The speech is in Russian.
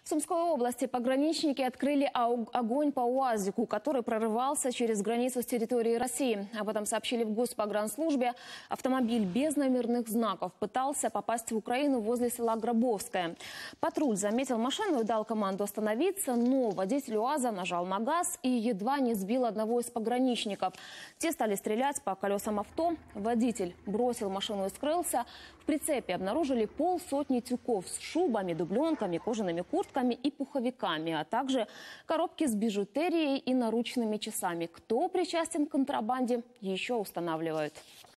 В Сумской области пограничники открыли огонь по УАЗику, который прорывался через границу с территории России. Об этом сообщили в Госпогранслужбе. Автомобиль без номерных знаков пытался попасть в Украину возле села Гробовское. Патруль заметил машину и дал команду остановиться, но водитель УАЗа нажал на газ и едва не сбил одного из пограничников. Те стали стрелять по колесам авто. Водитель бросил машину и скрылся. В прицепе обнаружили полсотни тюков с шубами, дубленками, кожаными куртками и пуховиками, а также коробки с бижутерией и наручными часами. Кто причастен к контрабанде, еще устанавливают.